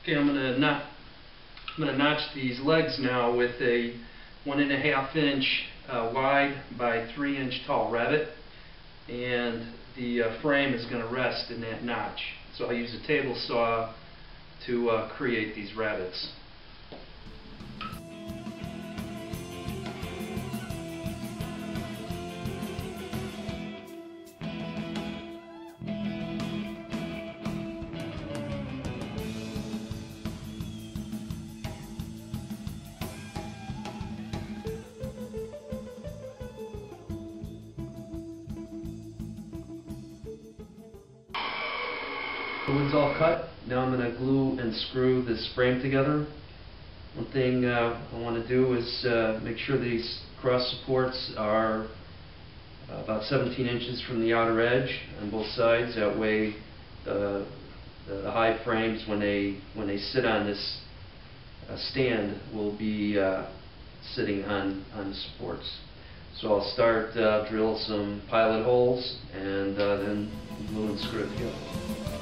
Okay, I'm gonna notch these legs now with a 1.5 inch wide by 3 inch tall rabbet, and the frame is going to rest in that notch. So I'll use a table saw to create these rabbets. The wood's all cut. Now I'm going to glue and screw this frame together. One thing I want to do is make sure these cross supports are about 17 inches from the outer edge on both sides. That way the Hive frames, when they sit on this stand, will be sitting on the supports. So I'll start drill some pilot holes and then glue and screw it together.